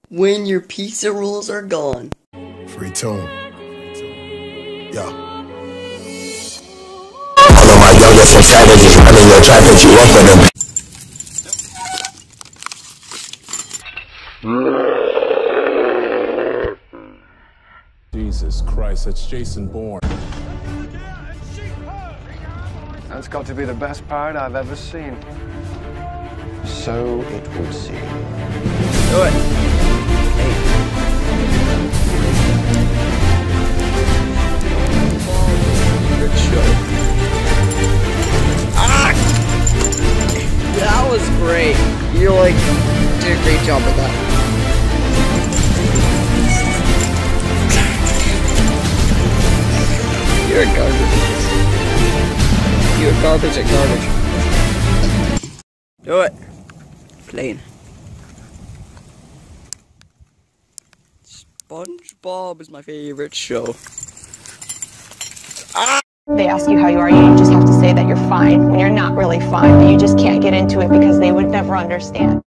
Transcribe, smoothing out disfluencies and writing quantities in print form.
when your pizza rolls are gone. Free tune. Yo. All of my youngest and savages running your track that you up for them. Jesus Christ, that's Jason Bourne. That's got to be the best parrot I've ever seen. So it would seem. Do it. Hey. Good show. Ah! That was great. You did a great job with that. You're garbage. You're garbage at garbage. Do it. Plain. SpongeBob is my favorite show. Ah! They ask you how you are, you just have to say that you're fine when you're not really fine, but you just can't get into it because they would never understand.